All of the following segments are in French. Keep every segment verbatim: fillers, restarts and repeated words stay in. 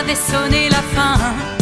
avait sonné la fin.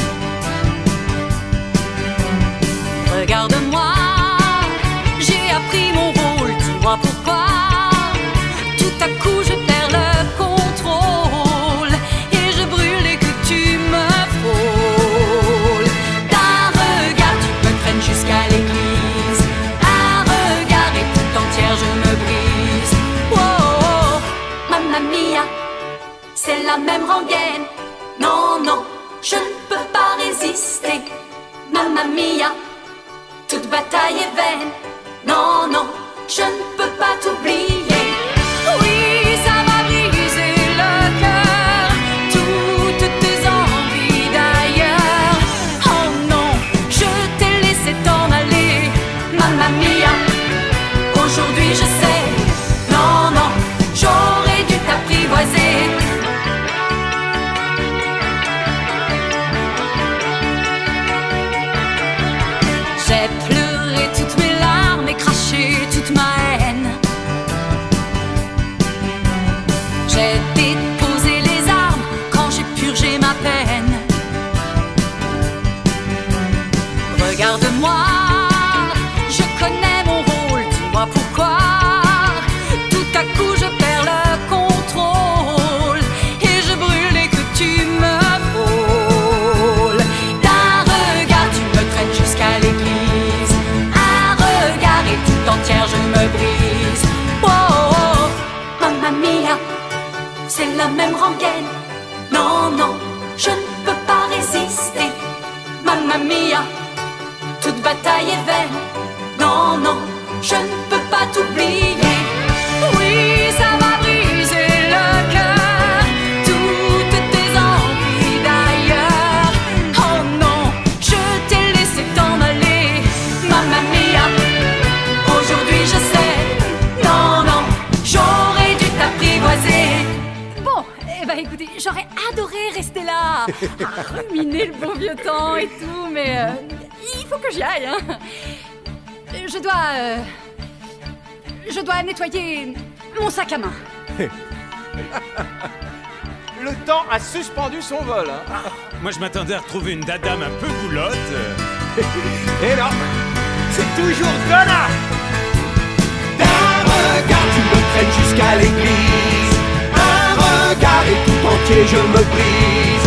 Regarde-moi, j'ai appris mon rôle, dis-moi pourquoi. Tout à coup je perds le contrôle et je brûle et que tu me frôles. D'un regard tu me traînes jusqu'à l'église, un regard et tout entière je me brise. Oh, oh, oh, mamma mia, c'est la même rengaine. Non, non, je ne peux pas résister. Mamma mia, toute bataille est vaine. Non, non, je ne peux pas t'oublier. Oui, ça m'a brisé le cœur, toutes tes envies d'ailleurs. Oh non, je t'ai laissé t'en aller. Mamma mia, aujourd'hui je sais. Non, non, j'aurais dû t'apprivoiser. J'ai pleuré toutes mes larmes et craché toute ma haine. J'ai déposé les armes quand j'ai purgé ma peine. Regarde-moi, je connais mon rôle, dis-moi pourquoi. Tout à coup je perds le contrôle et je brûle et que tu me frôles. D'un regard tu me traînes jusqu'à l'église, un regard et tout entière je me brise. Oh, oh, oh, mamma mia, c'est la même rengaine. Non, non, je ne peux pas résister. Mamma mia, toute bataille est vaine. Non, non, je ne peux pas t'oublier. Oui, ça m'a brisé le cœur, toutes tes envies d'ailleurs. Oh non, je t'ai laissé t'en aller. Mamma mia, aujourd'hui je sais. Non, non, j'aurais dû t'apprivoiser. Bon, eh ben écoutez, j'aurais adoré rester là, à ruminer le bon vieux temps et tout, mais euh, il faut que j'y aille, hein. Je dois... euh, je dois nettoyer mon sac à main. Le temps a suspendu son vol. Hein. Moi, je m'attendais à retrouver une dadame un peu boulotte. Et non, c'est toujours Donna. D'un regard tu me traînes jusqu'à l'église, un regard et tout entier je me brise.